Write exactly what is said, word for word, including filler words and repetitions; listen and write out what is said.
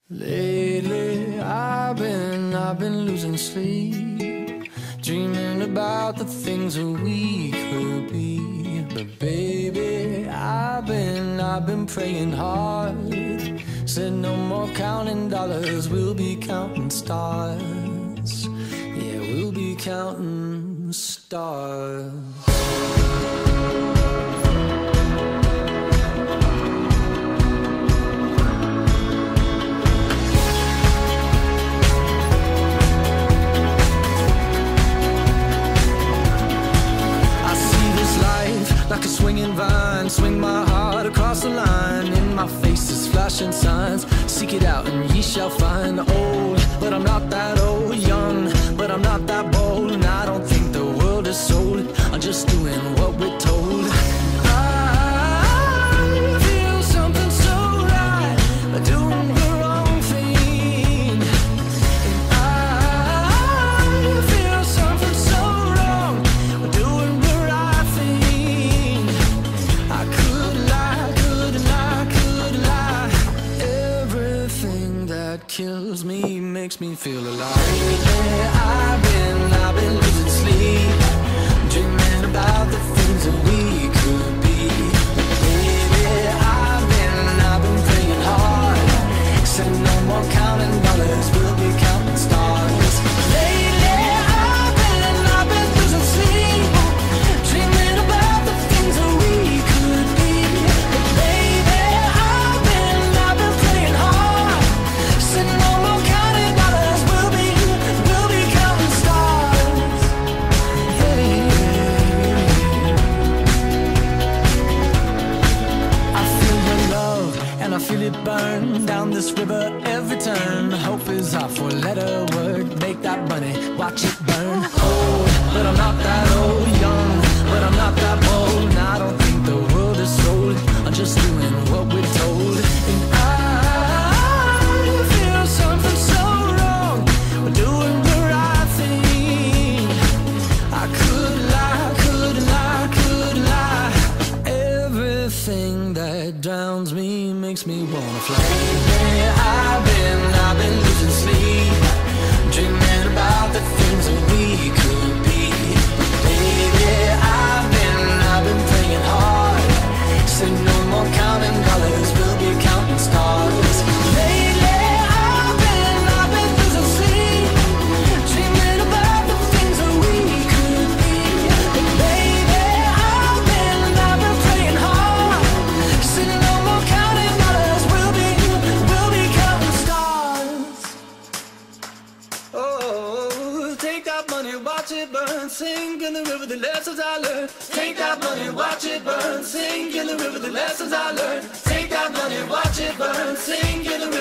Lately, I've been, I've been losing sleep, dreaming about the things that we could be. But baby, I've been, I've been praying hard. Said no more counting dollars, we'll be counting stars. Yeah, we'll be counting stars. Like a swinging vine, swing my heart across the line. In my face is flashing signs. Seek it out and ye shall find. Old, but I'm not that old. Young, but I'm not that bold. And I don't think the world is sold. I'm just doing what we're told. I feel something so right, doing the wrong thing. And I feel something so wrong, doing the right thing. I could lie, could lie, could lie. Everything that kills me makes me feel alive. Lately, I've been, I've been losing sleep, dreaming about the things that we could be. Baby, I've been, I've been praying hard. Said no more counting dollars, we'll be counting stars. Lately, I've been, I've been losing sleep, dreaming about the things that we could be. Baby, I've been, I've been praying hard. Said no more counting dollars, we'll be, we'll be counting stars. Hey. I feel your love and I feel it burn down this river every turn. Hope is our four-letter word. Make that money, watch it burn. Old, but I'm not that old. Young, but I'm not that bold. And I don't think the world is sold. I'm just doing what we're told. And I feel something so wrong, we're doing the right thing. I could lie, could lie, could lie. Everything that drowns me makes me wanna fly. Lately, I've been, I've been losing sleep, dreaming about the things that we could be. Baby, I've been, I've been praying hard. Said no more counting dollars, we'll be counting stars. Lately, I've been, I've been losing sleep, dreaming about the things that we could be. Baby, I've been, I've been praying hard. Said no more counting dollars, we'll be, we'll be counting stars. Oh, take that money, watch it burn, sink in the river, the lessons I learned. Take that money, watch it burn, sink in the river, the lessons I learned. Take that money, watch it burn, sink in the river.